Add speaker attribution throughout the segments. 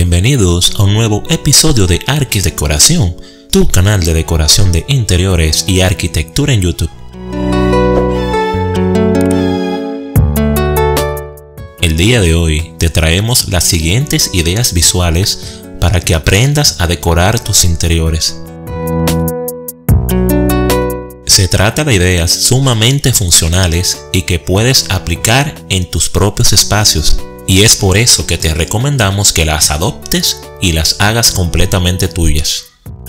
Speaker 1: Bienvenidos a un nuevo episodio de Arquis Decoración, tu canal de decoración de interiores y arquitectura en YouTube. El día de hoy te traemos las siguientes ideas visuales para que aprendas a decorar tus interiores. Se trata de ideas sumamente funcionales y que puedes aplicar en tus propios espacios, y es por eso que te recomendamos que las adoptes y las hagas completamente tuyas.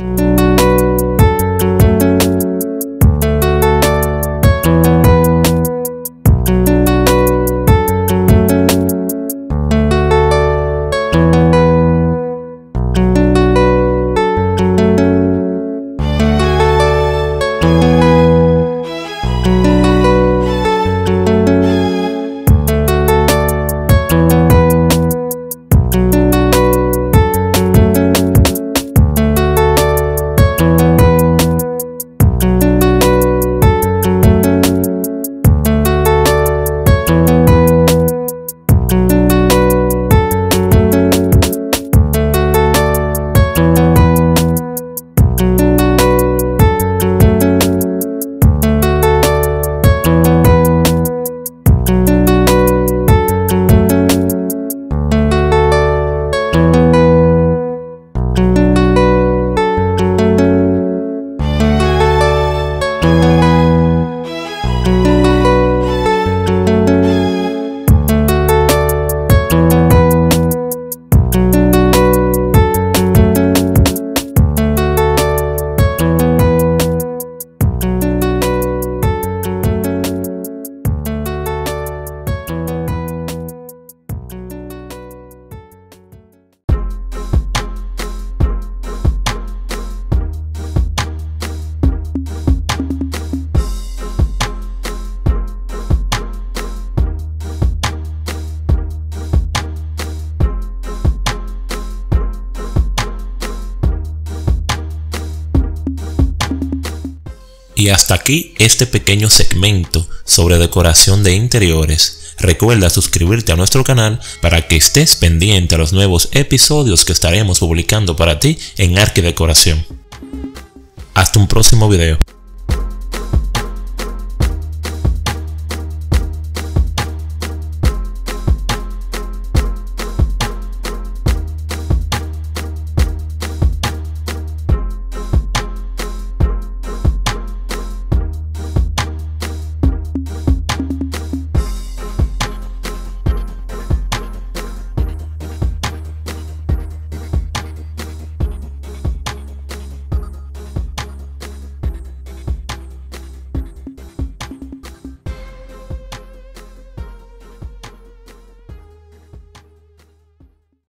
Speaker 1: Y hasta aquí este pequeño segmento sobre decoración de interiores. Recuerda suscribirte a nuestro canal para que estés pendiente a los nuevos episodios que estaremos publicando para ti en Arquis Decoración. Hasta un próximo video.